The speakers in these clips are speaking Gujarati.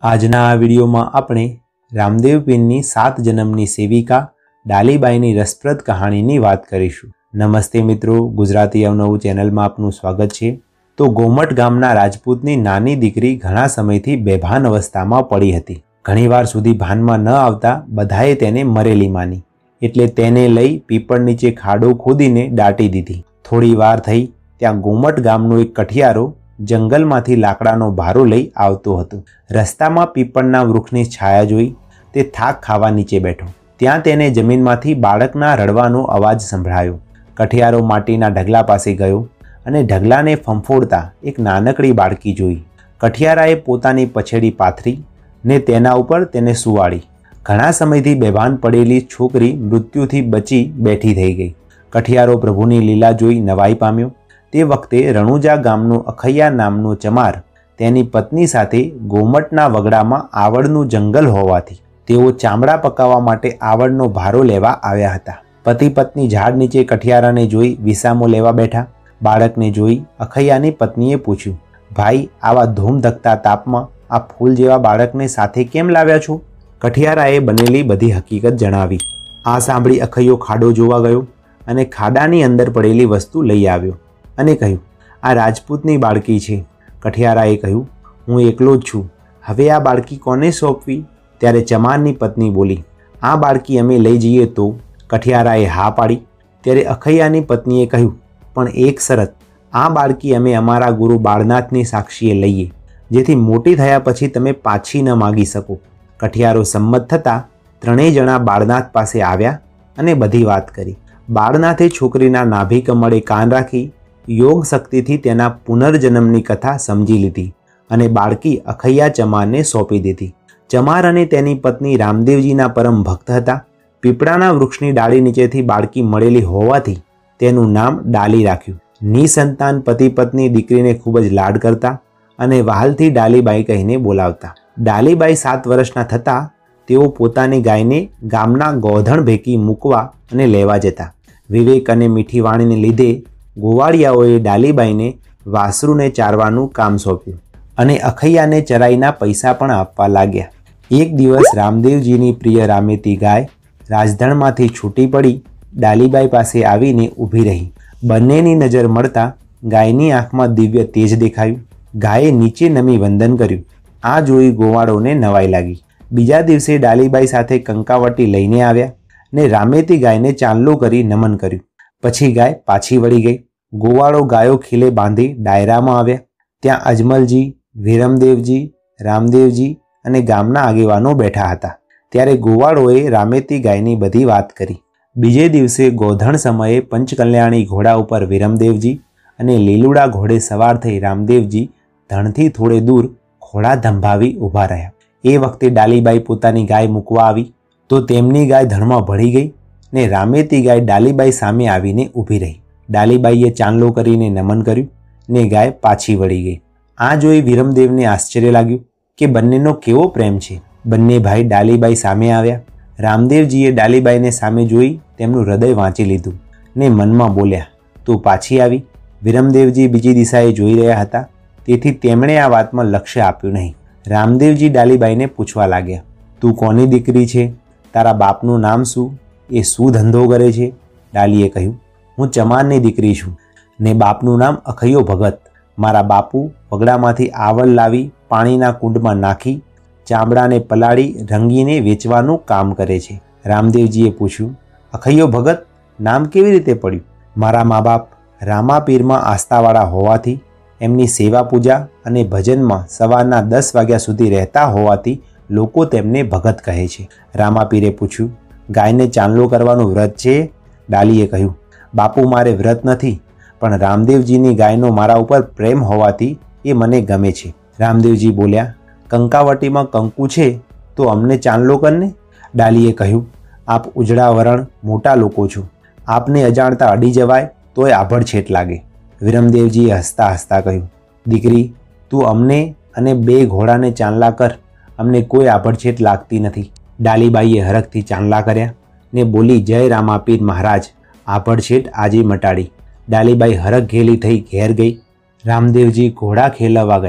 આજના આ વિડીયોમાં આપણે રામદેવ પીરની 7 જન્મની સેવિકા ડાલીબાઈની રસપ્રદ કહાણીની વાત કરીશું। નમસ્તે મિત્રો, ગુજરાતી અવનવું ચેનલમાં આપનું સ્વાગત છે। તો ગોમટ ગામના રાજપૂતની નાની દીકરી ઘણા સમયથી બેભાન અવસ્થામાં પડી હતી। ઘણીવાર સુધી ભાનમાં ન આવતા બધાએ તેને મરેલી માની, એટલે તેને લઈ પીપળ નીચે ખાડો ખોદીને દાટી દીધી। થોડી વાર થઈ ત્યાં ગોમટ ગામનો એક કઠિયારો જંગલમાંથી લાકડાનો ભારો લઈ આવતો હતો। રસ્તામાં પીપળના વૃક્ષની છાયા જોઈ તે થાક ખાવા નીચે બેઠો। ત્યાં તેને જમીનમાંથી બાળકના રડવાનો અવાજ સંભળાયો। કઠિયારો માટીના ઢગલા પાસે ગયો અને ઢગલાને ફંફોડતા એક નાનકડી બાળકી જોઈ। કઠિયારાએ પોતાની પછેડી પાથરી ને તેના ઉપર તેને સુવાડી। ઘણા સમયથી બેભાન પડેલી છોકરી મૃત્યુથી બચી બેઠી થઈ ગઈ। કઠિયારો પ્રભુની લીલા જોઈ નવાઈ પામ્યો। તે વખતે રણુજા ગામનો અખૈયા નામનો ચમાર તેની પત્ની સાથે ગોમટના વગડામાં આવડનું જંગલ હોવાથી તેઓ ચામડા પકાવવા માટે આવડનો ભારો લેવા આવ્યા હતા। પતિ પત્ની ઝાડ નીચે કઠિયારાને જોઈ વિસામો લેવા બેઠા। બાળકને જોઈ અખૈયાની પત્નીએ પૂછ્યું, ભાઈ, આવા ધૂમધકતા તાપમાં આ ફૂલ જેવા બાળકને સાથે કેમ લાવ્યા છો? કઠિયારાએ બનેલી બધી હકીકત જણાવી। આ સાંભળી અખૈયો ખાડો જોવા ગયો અને ખાડાની અંદર પડેલી વસ્તુ લઈ આવ્યો અને કહ્યું, આ રાજપૂતની બાળકી છે। કઠિયારાએ કહ્યું, હું એકલો જ છું, હવે આ બાળકી કોને સોંપવી? ત્યારે ચમારની પત્ની બોલી, આ બાળકી અમે લઈ જઈએ તો? કઠિયારાએ હા પાડી। ત્યારે અખૈયાની પત્નીએ કહ્યું, પણ એક શરત, આ બાળકી અમે અમારા ગુરુ બાળનાથની સાક્ષીએ લઈએ, જેથી મોટી થયા પછી તમે પાછી ન માગી શકો। કઠિયારો સંમત થતાં ત્રણેય જણા બાળનાથ પાસે આવ્યા અને બધી વાત કરી। બાળનાથે છોકરીના નાભી કમળે કાન રાખી યોગ શક્તિથી તેના પુનર્જન્મની કથા સમજી લીધી અને બાળકી અખૈયા ચમારને સોંપી દીધી। ચમાર અને તેની પત્ની રામદેવજીના પરમ ભક્ત હતા। પીપળાના વૃક્ષની ડાળી નીચેથી બાળકી મળેલી હોવાથી તેનું નામ ડાલી રાખ્યું। નિસંતાન પતિ પત્ની દીકરીને ખૂબ જ લાડ કરતા અને વહાલથી ડાલીબાઈ કહીને બોલાવતા। ડાલીબાઈ 7 વર્ષના થતાં તેઓ પોતાની ગાયને ગામના ગોધણ ભેકી મૂકવા અને લેવા જતા। વિવેક અને મીઠી વાણીને લીધે ગોવાળિયાઓએ ડાલીબાઈને વાસરુને ચારવાનું કામ સોંપ્યું અને અખૈયાને ચરાઈના પૈસા પણ આપવા લાગ્યા। એક દિવસ રામદેવજીની પ્રિય રામેતી ગાય રાજધણમાંથી છૂટી પડી ડાલીબાઈ પાસે આવીને ઊભી રહી। બંનેની નજર મળતા ગાયની આંખમાં દિવ્ય તેજ દેખાયું। ગાયે નીચે નમી વંદન કર્યું। આ જોઈ ગોવાળોને નવાઈ લાગી। બીજા દિવસે ડાલીબાઈ સાથે કંકાવટી લઈને આવ્યા ને રામેતી ગાયને ચાંદલો કરી નમન કર્યું। પછી ગાય પાછી વળી ગઈ। ગોવાળો ગાયો ખીલે બાંધી ડાયરામાં આવ્યા। ત્યાં અજમલજી, વિરમદેવજી, રામદેવજી અને ગામના આગેવાનો બેઠા હતા। ત્યારે ગોવાળોએ રામેતી ગાયની બધી વાત કરી। બીજે દિવસે ગોધણ સમયે પંચકલ્યાણી ઘોડા ઉપર વિરમદેવજી અને લીલુડા ઘોડે સવાર થઈ રામદેવજી ધણથી થોડે દૂર ઘોડા ધંભાવી ઊભા રહ્યા। એ વખતે ડાલીબાઈ પોતાની ગાય મૂકવા આવી તો તેમની ગાય ધણમાં ભળી ગઈ ને રામેતી ગાય ડાલીબાઈ સામે આવીને ઊભી રહી। ડાલીબાઈએ ચાંદલો કરીને નમન કર્યું ને ગાય પાછી વળી ગઈ। આ જોઈ વિરમદેવને આશ્ચર્ય લાગ્યું કે બંનેનો કેવો પ્રેમ છે। બંને ભાઈ ડાલીબાઈ સામે આવ્યા। રામદેવજીએ ડાલીબાઈને સામે જોઈ તેમનું હૃદય વાંચી લીધું ને મનમાં બોલ્યા, તું પાછી આવી? વિરમદેવજી બીજી દિશાએ જોઈ રહ્યા હતા, તેથી તેમણે આ વાતમાં લક્ષ્ય આપ્યું નહીં। રામદેવજી ડાલીબાઈને પૂછવા લાગ્યા, તું કોની દીકરી છે? તારા બાપનું નામ શું? એ શું ધંધો કરે છે? ડાલીએ કહ્યું, હું ચમારની દીકરી છું ને બાપનું નામ અખૈયો ભગત। મારા બાપુ વગડામાંથી આવળ લાવી પાણીના કુંડમાં નાખી ચામડાને પલાળી રંગીને વેચવાનું કામ કરે છે। રામદેવજીએ પૂછ્યું, અખૈયો ભગત નામ કેવી રીતે પડ્યું? મારા મા બાપ રામાપીરમાં આસ્થાવાળા હોવાથી એમની સેવા પૂજા અને ભજનમાં સવારના 10 વાગ્યા સુધી રહેતા હોવાથી લોકો તેમને ભગત કહે છે। રામાપીરે પૂછ્યું, ગાયને ચાંદલો કરવાનું વ્રત છે? ડાલીએ કહ્યું, બાપુ, મારે વ્રત નથી, પણ રામદેવજીની ગાયનો મારા ઉપર પ્રેમ હોવાથી એ મને ગમે છે। રામદેવજી બોલ્યા, કંકાવટીમાં કંકુ છે તો અમને ચાંદલો કરને। ડાલીએ કહ્યું, આપ ઉજળા વરણ મોટા લોકો છો, આપને અજાણતા અડી જવાય તોય આભડછેટ લાગે। વિરમદેવજીએ હસતા હસતા કહ્યું, દીકરી, તું અમને અને 2 ઘોડાને ચાંદલા કર, અમને કોઈ આભડછેટ લાગતી નથી। ડાલીબાઈએ હરખથી ચાંદલા કર્યા ને બોલી, જય રામાપીર મહારાજ, આભડછેટ આજે મટાડી। ડાલીબાઈ હરખ ઘેલી થઈ ઘેર ગઈ। રામદેવજી ઘોડા ખેલવવા ગયા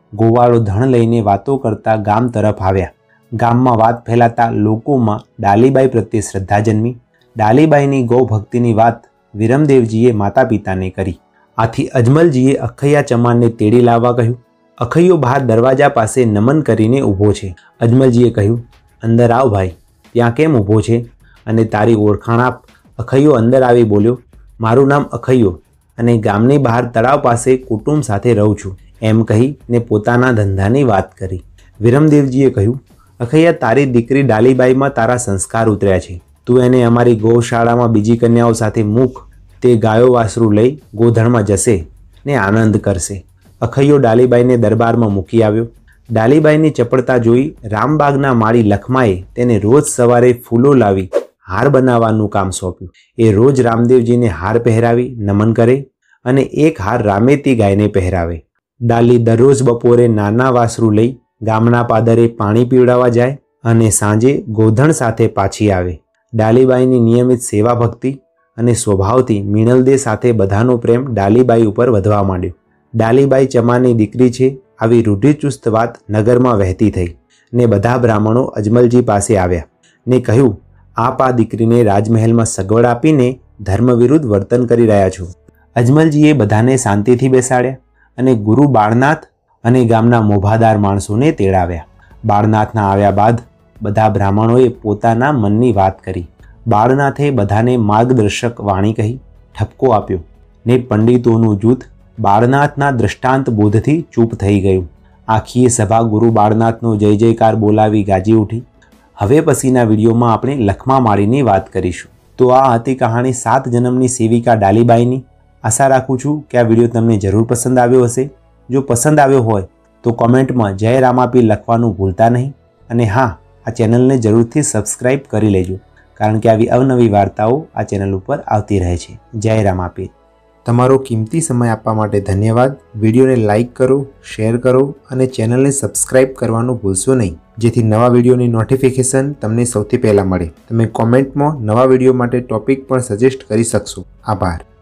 ગોવાળો ધણ લઈને વાતો કરતા ગામ તરફ આવ્યા. ગામમાં વાત ફેલાતા લોકોમાં ડાલીબાઈ પ્રત્યે શ્રદ્ધા જન્મી. ડાલીબાઈની ગૌ ભક્તિની વાત વિરમદેવજીએ માતા પિતાને કરી. આથી અજમલજીએ અખૈયા ચમાનને તેડી લાવવા કહ્યું. અખૈયો બહાર દરવાજા પાસે નમન કરીને ઊભો છે. અજમલજીએ કહ્યું, અંદર આવ ભાઈ, ત્યાં કેમ ઊભો છે અને તારી ઓળખાણ આપ. અખૈયો અંદર આવી બોલ્યો, મારું નામ અખૈયો અને ગામની બહાર તળાવ પાસે કુટુંબ સાથે રહું છું, એમ કહીને પોતાના ધંધાની વાત કરી. વિરમદેવજીએ કહ્યું, અખૈયા, તારી દીકરી ડાલીબાઈમાં તારા સંસ્કાર ઉતર્યા છે. તું એને અમારી ગૌશાળામાં બીજી કન્યાઓ સાથે મૂક. તે ગાયો વાસરું લઈ ગોધણમાં જશે ને આનંદ કરશે. અખૈયો ડાલીબાઈને દરબારમાં મૂકી આવ્યો. ડાલીબાઈની ચપળતા જોઈ રામબાગના માળી લખમાએ તેને રોજ સવારે ફૂલો લાવી હાર બનાવવાનું કામ સોંપ્યું. એ રોજ રામદેવજીને હાર પહેરાવી નમન કરે અને એક હાર રામેતી ગાયને પહેરાવે. ડાલી દરરોજ બપોરે નાના વાસરું લઈ ગામના પાદરે પાણી પીવડાવવા જાય અને સાંજે ગોધણ સાથે પાછી આવે. ડાલીબાઈની નિયમિત સેવા ભક્તિ અને સ્વભાવથી મિનલદે સાથે બધાનો પ્રેમ ડાલીબાઈ ઉપર વધવા માંડ્યો. ડાલીબાઈ ચમાની દીકરી છે આવી રૂઢિચુસ્ત વાત નગરમાં વહેતી થઈ ને બધા બ્રાહ્મણો અજમલજી પાસે આવ્યા ને કહ્યું, આપ આ દીકરીને રાજમહેલમાં સગવડ આપીને ધર્મ વિરુદ્ધ વર્તન કરી રહ્યા છો. અજમલજીએ બધાને શાંતિથી બેસાડ્યા અને ગુરુ બાળનાથ અને ગામના મોભાદાર માણસોને તેડાવ્યા. બાળનાથના આવ્યા બાદ બધા બ્રાહ્મણોએ પોતાના મનની વાત કરી. બાળનાથે બધાને માર્ગદર્શક વાણી કહી ઠપકો આપ્યો ને પંડિતોનું જૂથ બાળનાથના દૃષ્ટાંત બોધથી ચૂપ થઈ ગયું. આખી સભા ગુરુ બાળનાથનો જય જયકાર બોલાવી ગાજી ઉઠી. હવે પછીના વિડીયોમાં આપણે લખમા માળીની વાત કરીશું. તો આ હતી કહાણી 7 જન્મની સેવિકા ડાલીબાઈની. આશા રાખું છું કે આ વિડીયો તમને જરૂર પસંદ આવ્યો હશે. જો પસંદ આવ્યો હોય તો કોમેન્ટમાં જય રામાપીર લખવાનું ભૂલતા નહીં. અને હા, આ ચેનલને જરૂરથી સબસ્ક્રાઈબ કરી લેજો, કારણ કે આવી અવનવી વાર્તાઓ આ ચેનલ ઉપર આવતી રહે છે. જય રામાપીર. તમારો કિંમતી સમય આપવા માટે ધન્યવાદ. વિડીયોને લાઇક કરો, શેર કરો અને ચેનલને સબસ્ક્રાઇબ કરવાનું ભૂલશો નહીં, જેથી નવા વિડીયોની નોટિફિકેશન તમને સૌથી પહેલાં મળે. તમે કોમેન્ટમાં નવા વિડીયો માટે ટોપિક પણ સજેસ્ટ કરી શકશો. આભાર.